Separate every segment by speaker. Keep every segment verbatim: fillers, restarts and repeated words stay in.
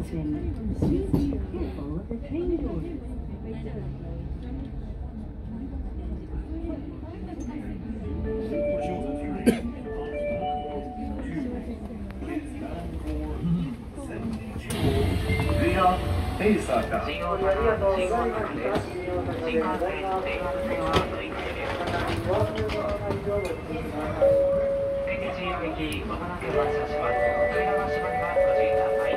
Speaker 1: attention. Please be careful of the train doors.
Speaker 2: エイサーか。新大阪、新大阪です。新幹線、電話線はの一部です。千日行き、まもなく発車します。扉が閉まります。ご注意ください。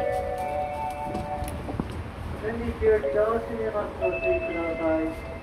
Speaker 2: 千日行き、ドアを閉めます。ご注意ください。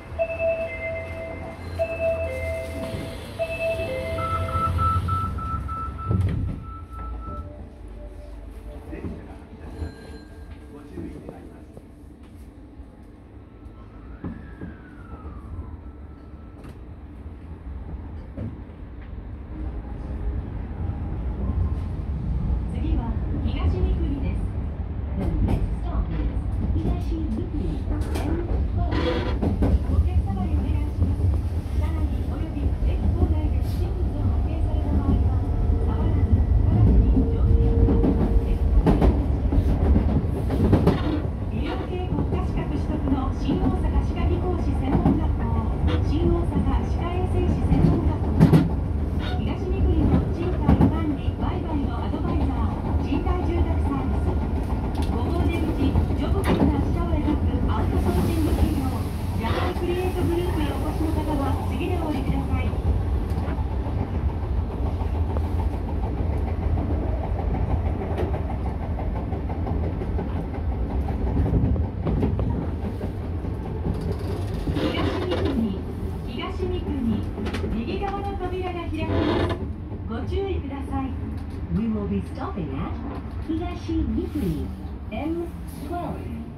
Speaker 1: We will be stopping at 東三国 エムじゅうに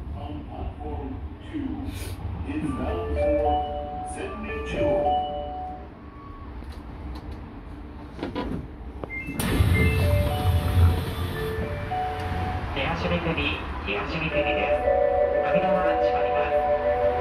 Speaker 2: 東三国、東三国です。扉は閉まります。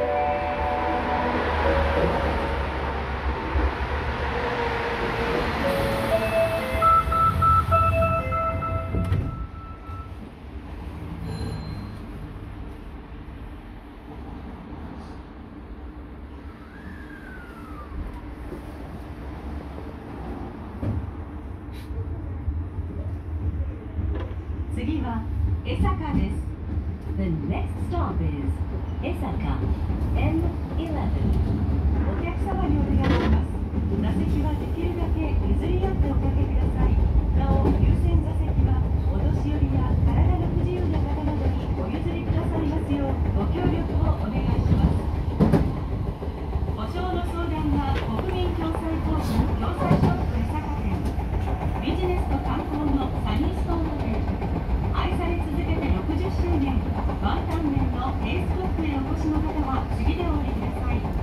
Speaker 1: 次は江坂です。The next stop is Esaka エムじゅういち。お客様にお願いします。座席はできるだけ譲り合っておかけください。なお、優先座席はお年寄りや体の不自由な方などにお譲りくださいますようご協力をお願いします。保証の相談は国民共済公社共済ショップ江坂店、ビジネスと観光のサニーストーンホテル、愛され続けてろくじゅっしゅうねんワンタン麺のエースコックへお越しの方は次でお降りください。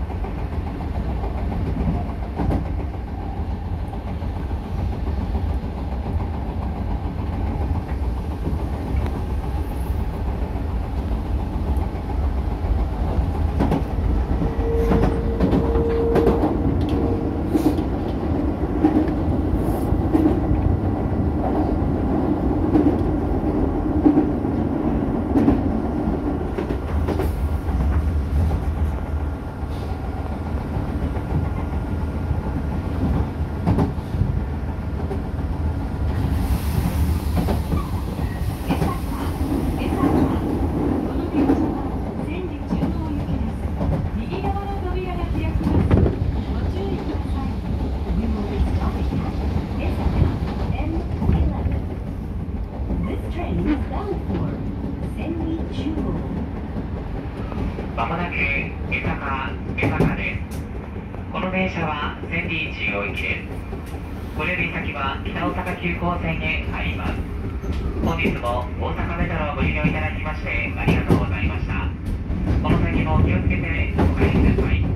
Speaker 2: まもなく江坂、江坂です。この電車は千里中央行きです。ご寄り先は北大阪急行線へ入ります。本日も大阪メトロをご利用いただきましてありがとうございました。この先も気をつけてお帰りください。